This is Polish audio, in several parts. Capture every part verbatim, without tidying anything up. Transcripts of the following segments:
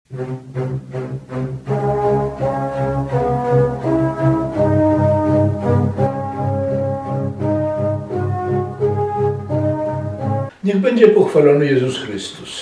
Niech będzie pochwalony Jezus Chrystus.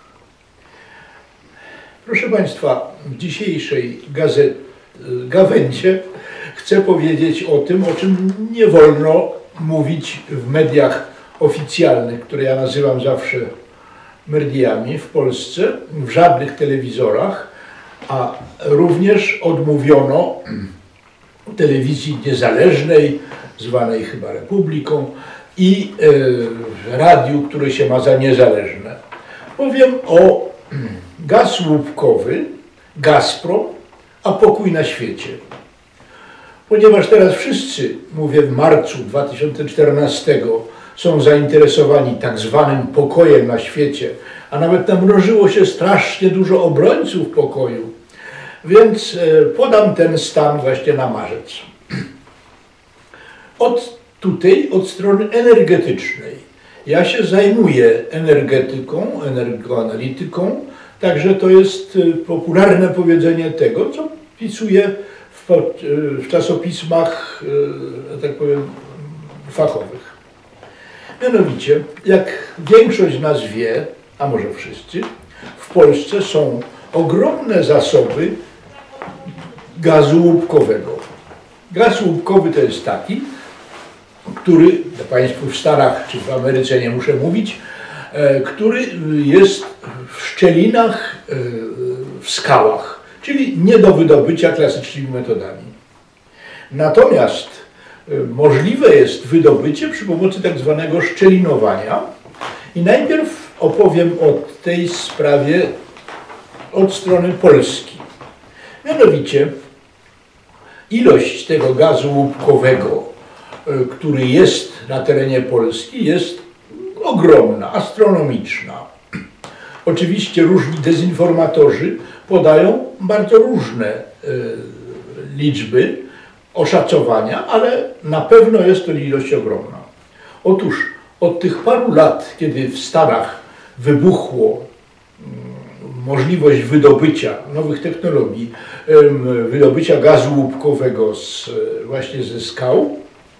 Proszę Państwa, w dzisiejszej gazet, gawędzie chcę powiedzieć o tym, o czym nie wolno mówić w mediach oficjalnych, które ja nazywam zawsze mediami w Polsce, w żadnych telewizorach, a również odmówiono telewizji niezależnej, zwanej chyba Republiką, i e, radiu, które się ma za niezależne. Powiem o gaz łupkowy, Gazprom, a pokój na świecie. Ponieważ teraz wszyscy, mówię w marcu dwa tysiące czternastego, są zainteresowani tak zwanym pokojem na świecie, a nawet namnożyło się strasznie dużo obrońców pokoju, więc podam ten stan właśnie na marzec. Od tutaj, od strony energetycznej. Ja się zajmuję energetyką, energoanalityką, także to jest popularne powiedzenie tego, co pisuję w, w czasopismach, tak powiem, fachowych. Mianowicie, jak większość z nas wie, a może wszyscy, w Polsce są ogromne zasoby gazu łupkowego. Gaz łupkowy to jest taki, który, dla Państwa w Stanach czy w Ameryce nie muszę mówić, który jest w szczelinach, w skałach, czyli nie do wydobycia klasycznymi metodami. Natomiast możliwe jest wydobycie przy pomocy tak zwanego szczelinowania i najpierw opowiem o tej sprawie od strony Polski. Mianowicie ilość tego gazu łupkowego, który jest na terenie Polski, jest ogromna, astronomiczna. Oczywiście różni dezinformatorzy podają bardzo różne e, liczby, oszacowania, ale na pewno jest to ilość ogromna. Otóż od tych paru lat, kiedy w Stanach wybuchło możliwość wydobycia nowych technologii, wydobycia gazu łupkowego z, właśnie ze skał,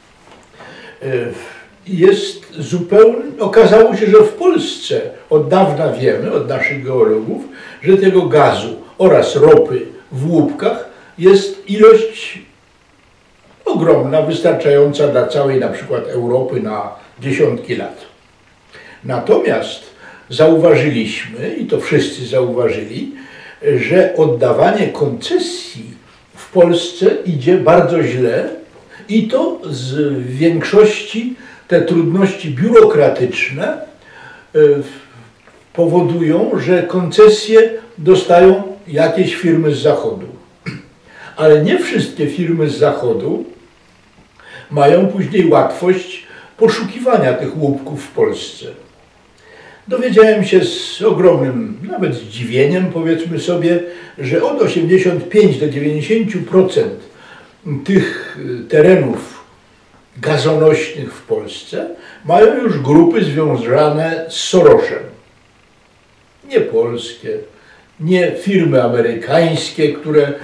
jest zupełnie, okazało się, że w Polsce od dawna wiemy, od naszych geologów, że tego gazu oraz ropy w łupkach jest ilość ogromna, wystarczająca dla całej na przykład Europy na dziesiątki lat. Natomiast zauważyliśmy, i to wszyscy zauważyli, że oddawanie koncesji w Polsce idzie bardzo źle i to z większości te trudności biurokratyczne powodują, że koncesje dostają jakieś firmy z Zachodu. Ale nie wszystkie firmy z Zachodu mają później łatwość poszukiwania tych łupków w Polsce. Dowiedziałem się z ogromnym, nawet zdziwieniem powiedzmy sobie, że od osiemdziesięciu pięciu do dziewięćdziesięciu procent tych terenów gazonośnych w Polsce mają już grupy związane z Sorosem. Nie polskie, nie firmy amerykańskie, które e,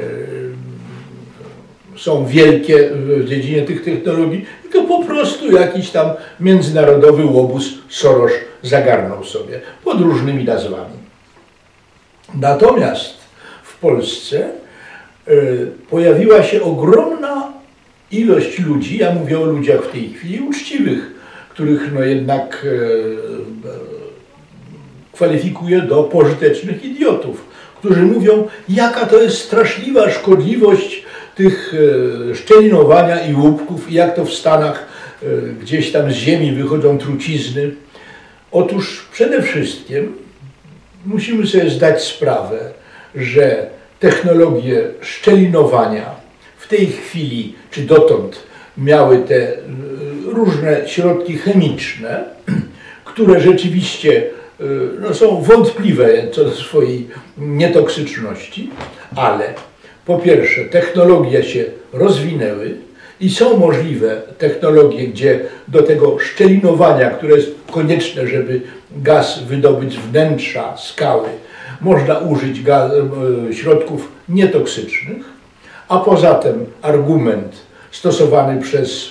są wielkie w dziedzinie tych technologii, tylko po prostu jakiś tam międzynarodowy łobuz Soros zagarnął sobie pod różnymi nazwami. Natomiast w Polsce e, pojawiła się ogromna ilość ludzi, ja mówię o ludziach w tej chwili uczciwych, których no jednak e, kwalifikuję do pożytecznych idiotów, którzy mówią, jaka to jest straszliwa szkodliwość tych e, szczelinowania i łupków i jak to w Stanach e, gdzieś tam z ziemi wychodzą trucizny. Otóż przede wszystkim musimy sobie zdać sprawę, że technologie szczelinowania w tej chwili, czy dotąd, miały te różne środki chemiczne, które rzeczywiście no, są wątpliwe co do swojej nietoksyczności, ale po pierwsze technologie się rozwinęły i są możliwe technologie, gdzie do tego szczelinowania, które jest konieczne, żeby gaz wydobyć z wnętrza skały, można użyć gaz, środków nietoksycznych, a poza tym argument stosowany przez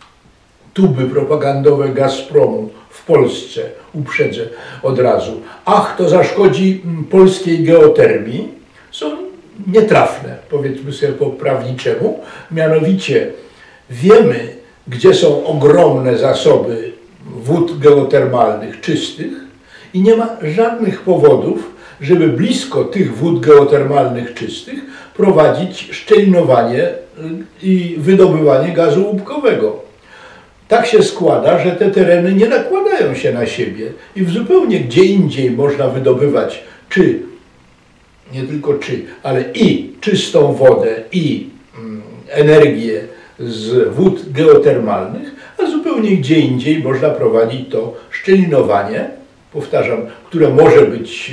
tuby propagandowe Gazpromu w Polsce, uprzedzę od razu, ach, to zaszkodzi polskiej geotermii, są nietrafne, powiedzmy sobie po prawniczemu. Mianowicie wiemy, gdzie są ogromne zasoby wód geotermalnych czystych i nie ma żadnych powodów, żeby blisko tych wód geotermalnych czystych prowadzić szczelinowanie i wydobywanie gazu łupkowego. Tak się składa, że te tereny nie nakładają się na siebie i w zupełnie gdzie indziej można wydobywać czy, nie tylko czy, ale i czystą wodę, i mm, energię z wód geotermalnych, a zupełnie gdzie indziej można prowadzić to szczelinowanie, powtarzam, które może być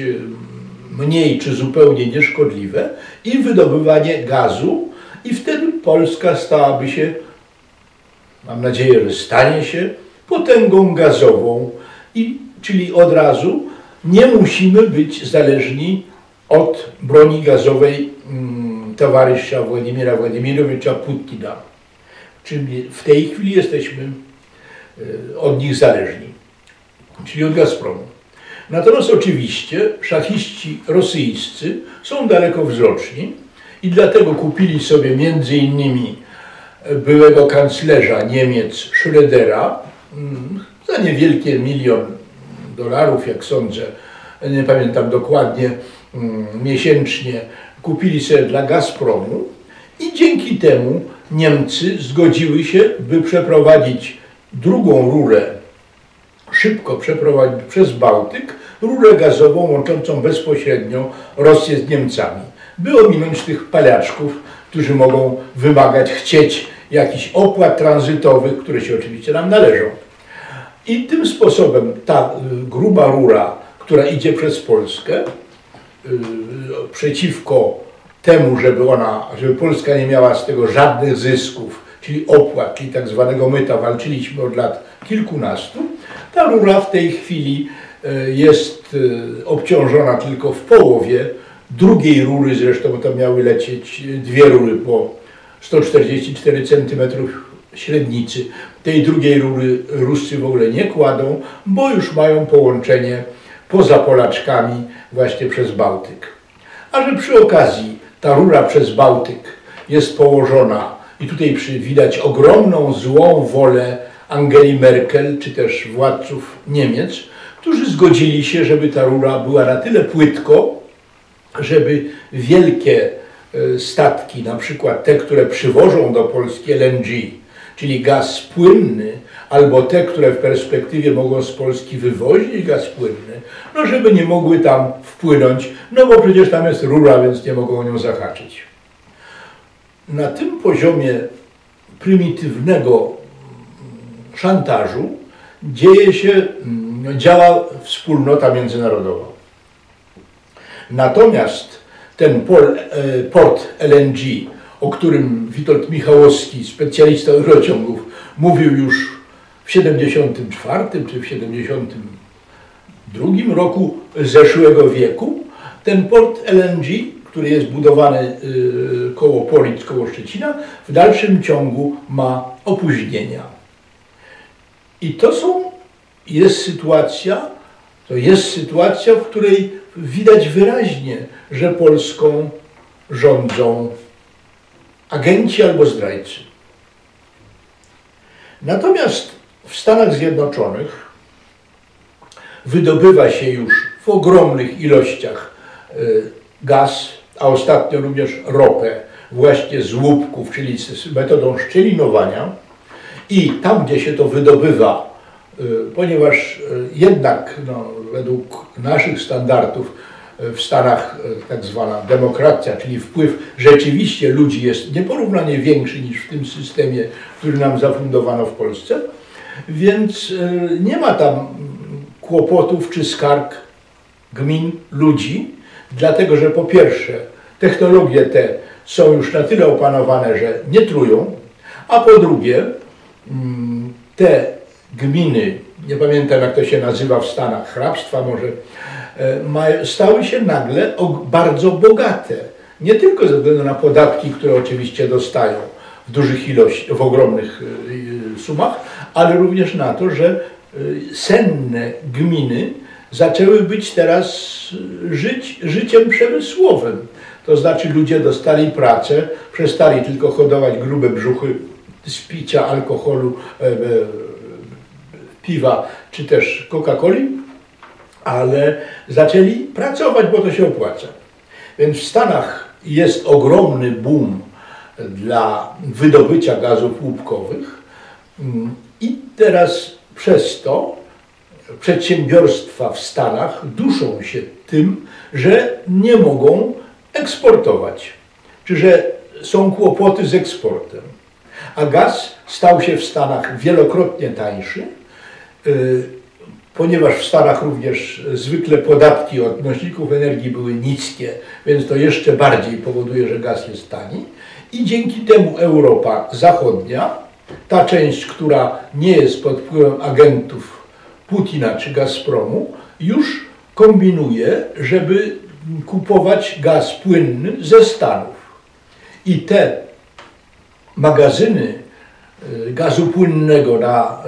mniej czy zupełnie nieszkodliwe, i wydobywanie gazu, i wtedy Polska stałaby się, mam nadzieję, że stanie się potęgą gazową, i, czyli od razu nie musimy być zależni od broni gazowej mm, towarzysza Władimira Władimirowicza Putina. Czyli w tej chwili jesteśmy y, od nich zależni, czyli od Gazpromu. Natomiast oczywiście szachiści rosyjscy są dalekowzroczni i dlatego kupili sobie między innymi byłego kanclerza Niemiec Schrödera za niewielkie milion dolarów, jak sądzę, nie pamiętam dokładnie, miesięcznie kupili sobie dla Gazpromu i dzięki temu Niemcy zgodziły się, by przeprowadzić drugą rurę, szybko przeprowadzić przez Bałtyk, rurę gazową łączącą bezpośrednio Rosję z Niemcami, by ominąć tych palaczków, którzy mogą wymagać, chcieć jakichś opłat tranzytowych, które się oczywiście nam należą. I tym sposobem ta gruba rura, która idzie przez Polskę, przeciwko temu, żeby ona, żeby Polska nie miała z tego żadnych zysków, czyli opłat, czyli tak zwanego myta, walczyliśmy od lat kilkunastu, ta rura w tej chwili jest obciążona tylko w połowie drugiej rury, zresztą bo tam miały lecieć dwie rury po sto czterdzieści cztery centymetry średnicy. Tej drugiej rury Ruscy w ogóle nie kładą, bo już mają połączenie poza Polaczkami właśnie przez Bałtyk. A że przy okazji ta rura przez Bałtyk jest położona i tutaj przy, widać ogromną złą wolę Angeli Merkel, czy też władców Niemiec, którzy zgodzili się, żeby ta rura była na tyle płytko, żeby wielkie statki, na przykład te, które przywożą do Polski L N G, czyli gaz płynny, albo te, które w perspektywie mogą z Polski wywozić gaz płynny, no żeby nie mogły tam wpłynąć, no bo przecież tam jest rura, więc nie mogą o nią zahaczyć. Na tym poziomie prymitywnego szantażu dzieje się, działa wspólnota międzynarodowa. Natomiast ten port L N G, o którym Witold Michałowski, specjalista od rurociągów, mówił już w siedemdziesiątym czwartym czy w siedemdziesiątym drugim roku zeszłego wieku, ten port L N G, który jest budowany koło Polic, koło Szczecina, w dalszym ciągu ma opóźnienia. I to są, jest sytuacja, to jest sytuacja, w której widać wyraźnie, że Polską rządzą agenci albo zdrajcy. Natomiast w Stanach Zjednoczonych wydobywa się już w ogromnych ilościach gaz, a ostatnio również ropę, właśnie z łupków, czyli z metodą szczelinowania. I tam, gdzie się to wydobywa, ponieważ jednak no, według naszych standardów w Stanach tak zwana demokracja, czyli wpływ rzeczywiście ludzi jest nieporównanie większy niż w tym systemie, który nam zafundowano w Polsce, więc nie ma tam kłopotów czy skarg gmin, ludzi, dlatego że po pierwsze technologie te są już na tyle opanowane, że nie trują, a po drugie te gminy, nie pamiętam jak to się nazywa w Stanach, hrabstwa może, stały się nagle bardzo bogate. Nie tylko ze względu na podatki, które oczywiście dostają w dużych ilościach, w ogromnych sumach, ale również na to, że senne gminy zaczęły być teraz żyć życiem przemysłowym. To znaczy ludzie dostali pracę, przestali tylko hodować grube brzuchy z picia alkoholu, e, e, piwa czy też Coca-Coli, ale zaczęli pracować, bo to się opłaca. Więc w Stanach jest ogromny boom dla wydobycia gazów łupkowych i teraz przez to przedsiębiorstwa w Stanach duszą się tym, że nie mogą eksportować, czy że są kłopoty z eksportem. A gaz stał się w Stanach wielokrotnie tańszy, ponieważ w Stanach również zwykle podatki od nośników energii były niskie, więc to jeszcze bardziej powoduje, że gaz jest tani. I dzięki temu Europa Zachodnia, ta część, która nie jest pod wpływem agentów Putina czy Gazpromu, już kombinuje, żeby kupować gaz płynny ze Stanów. I te magazyny gazu płynnego na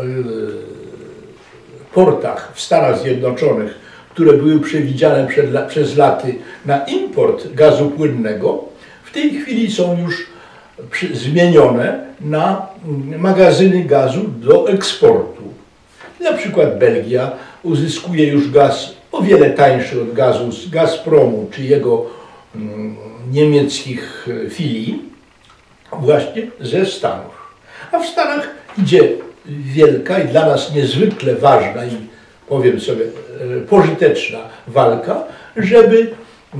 portach w Stanach Zjednoczonych, które były przewidziane przed, przez laty na import gazu płynnego, w tej chwili są już przy, zmienione na magazyny gazu do eksportu. Na przykład Belgia uzyskuje już gaz o wiele tańszy od gazu z Gazpromu czy jego mm, niemieckich filii, właśnie ze Stanów. A w Stanach idzie wielka i dla nas niezwykle ważna i powiem sobie pożyteczna walka, żeby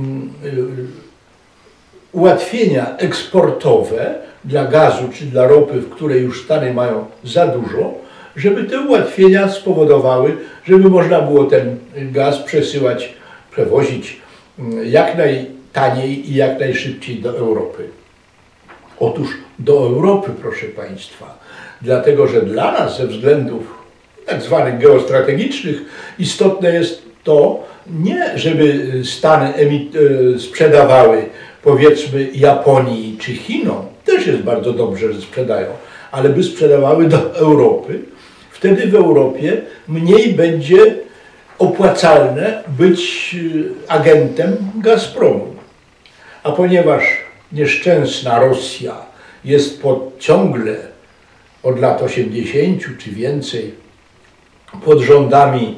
ułatwienia eksportowe dla gazu czy dla ropy, w której już Stany mają za dużo, żeby te ułatwienia spowodowały, żeby można było ten gaz przesyłać, przewozić jak najtaniej i jak najszybciej do Europy. Otóż do Europy, proszę Państwa, dlatego że dla nas ze względów tak zwanych geostrategicznych istotne jest to nie, żeby Stany sprzedawały powiedzmy Japonii czy Chinom, też jest bardzo dobrze, że sprzedają, ale by sprzedawały do Europy, wtedy w Europie mniej będzie opłacalne być agentem Gazpromu. A ponieważ nieszczęsna Rosja jest pod ciągle od lat osiemdziesięciu czy więcej pod rządami,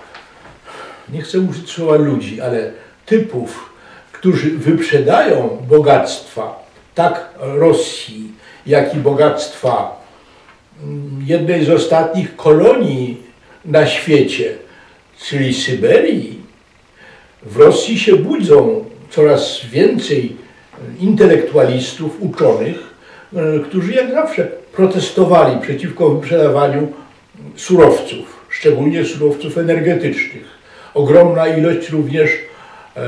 nie chcę użyć słowa ludzi, ale typów, którzy wyprzedają bogactwa tak Rosji, jak i bogactwa jednej z ostatnich kolonii na świecie, czyli Syberii. W Rosji się budzą coraz więcej intelektualistów, uczonych, którzy jak zawsze protestowali przeciwko wyprzedawaniu surowców, szczególnie surowców energetycznych. Ogromna ilość również e,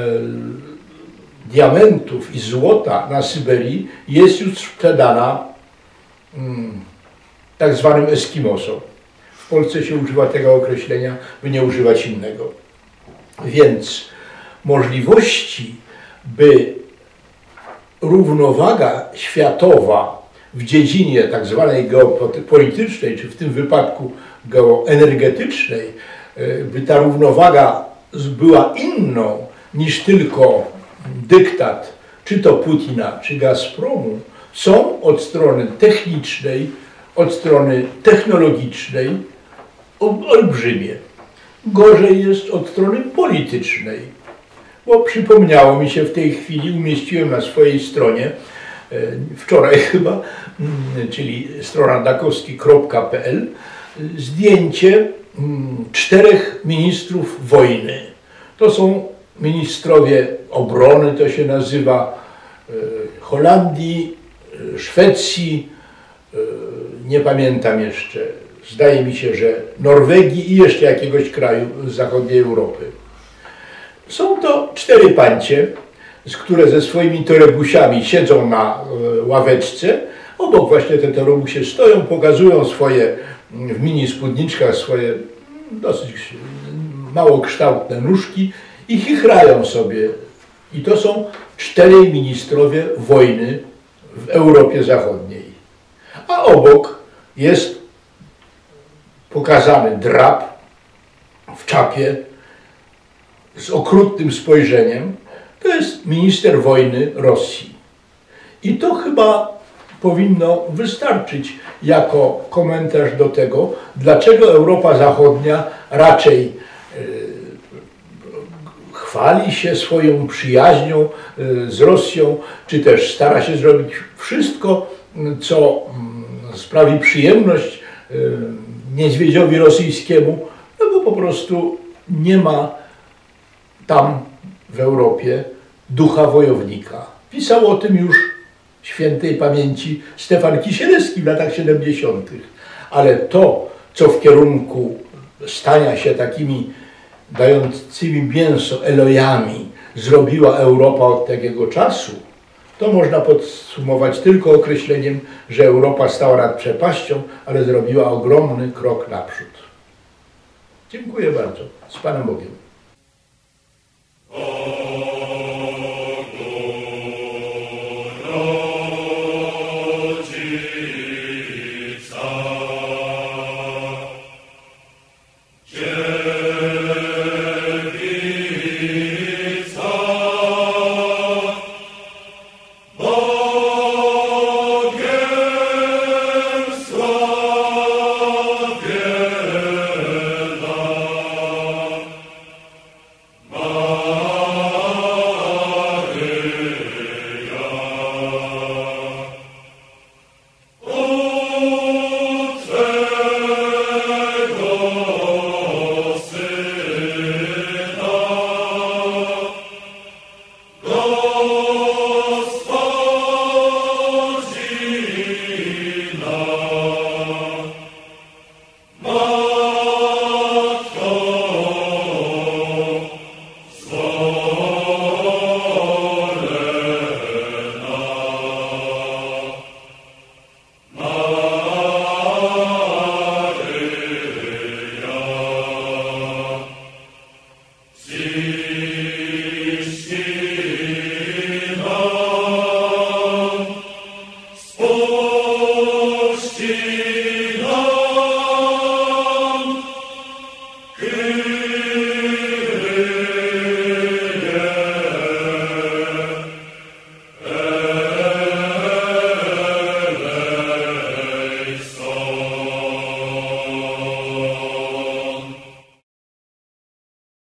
diamentów i złota na Syberii jest już sprzedana mm, tak zwanym Eskimosom. W Polsce się używa tego określenia, by nie używać innego. Więc możliwości, by równowaga światowa w dziedzinie tak zwanej geopolitycznej, czy w tym wypadku geoenergetycznej, by ta równowaga była inną niż tylko dyktat czy to Putina, czy Gazpromu, są od strony technicznej, od strony technologicznej olbrzymie. Gorzej jest od strony politycznej, bo przypomniało mi się w tej chwili, umieściłem na swojej stronie, wczoraj chyba, czyli strona dakowski kropka p l, zdjęcie czterech ministrów wojny. To są ministrowie obrony, to się nazywa, Holandii, Szwecji, nie pamiętam jeszcze, zdaje mi się, że Norwegii i jeszcze jakiegoś kraju z zachodniej Europy. Są to cztery pancie, które ze swoimi torebusiami siedzą na ławeczce. Obok właśnie te torebusie stoją, pokazują swoje w mini spódniczkach swoje dosyć mało kształtne nóżki i chichrają sobie. I to są czterej ministrowie wojny w Europie Zachodniej. A obok jest pokazany drab w czapie z okrutnym spojrzeniem. To jest minister wojny Rosji. I to chyba powinno wystarczyć jako komentarz do tego, dlaczego Europa Zachodnia raczej yy, chwali się swoją przyjaźnią yy, z Rosją, czy też stara się zrobić wszystko, co yy, sprawi przyjemność yy, niedźwiedziowi rosyjskiemu, no bo po prostu nie ma tam w Europie ducha wojownika. Pisał o tym już świętej pamięci Stefan Kisielewski w latach siedemdziesiątych. Ale to, co w kierunku stania się takimi dającymi mięso elojami zrobiła Europa od takiego czasu, to można podsumować tylko określeniem, że Europa stała nad przepaścią, ale zrobiła ogromny krok naprzód. Dziękuję bardzo. Z Panem Bogiem.